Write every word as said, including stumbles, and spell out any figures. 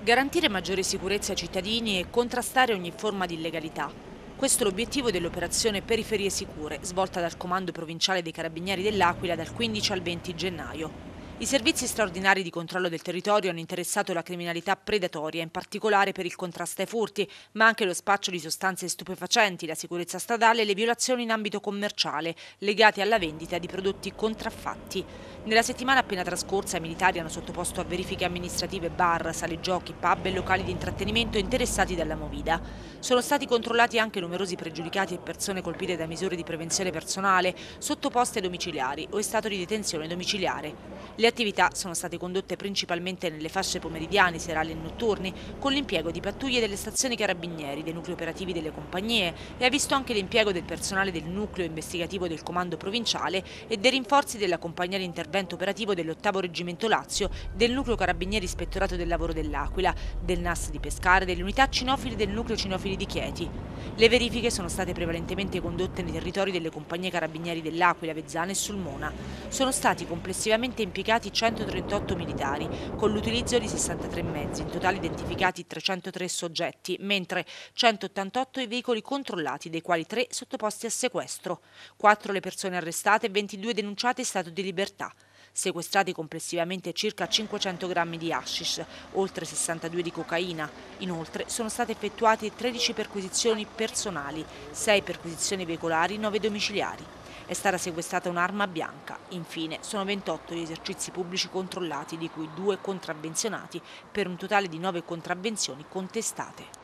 Garantire maggiore sicurezza ai cittadini e contrastare ogni forma di illegalità. Questo è l'obiettivo dell'operazione Periferie Sicure, svolta dal Comando Provinciale dei Carabinieri dell'Aquila dal quindici al venti gennaio. I servizi straordinari di controllo del territorio hanno interessato la criminalità predatoria, in particolare per il contrasto ai furti, ma anche lo spaccio di sostanze stupefacenti, la sicurezza stradale e le violazioni in ambito commerciale, legate alla vendita di prodotti contraffatti. Nella settimana appena trascorsa i militari hanno sottoposto a verifiche amministrative bar, sale giochi, pub e locali di intrattenimento interessati dalla movida. Sono stati controllati anche numerosi pregiudicati e persone colpite da misure di prevenzione personale, sottoposte ai domiciliari o in stato di detenzione domiciliare. Le attività sono state condotte principalmente nelle fasce pomeridiane, serali e notturni, con l'impiego di pattuglie delle stazioni carabinieri, dei nuclei operativi delle compagnie e ha visto anche l'impiego del personale del nucleo investigativo del comando provinciale e dei rinforzi della compagnia di intervento operativo dell'ottavo Reggimento Lazio, del nucleo carabinieri ispettorato del lavoro dell'Aquila, del N A S di Pescara e delle unità cinofili del nucleo cinofili di Chieti. Le verifiche sono state prevalentemente condotte nei territori delle compagnie carabinieri dell'Aquila, Avezzano e Sulmona. Sono stati complessivamente impiegati centotrentotto militari, con l'utilizzo di sessantatré mezzi, in totale identificati trecentotré soggetti, mentre centottantotto i veicoli controllati, dei quali tre sottoposti a sequestro, quattro le persone arrestate e ventidue denunciate in stato di libertà. Sequestrati complessivamente circa cinquecento grammi di hashish, oltre sessantadue di cocaina. Inoltre sono state effettuate tredici perquisizioni personali, sei perquisizioni veicolari, nove domiciliari. È stata sequestrata un'arma bianca. Infine sono ventotto gli esercizi pubblici controllati, di cui due contravvenzionati, per un totale di nove contravvenzioni contestate.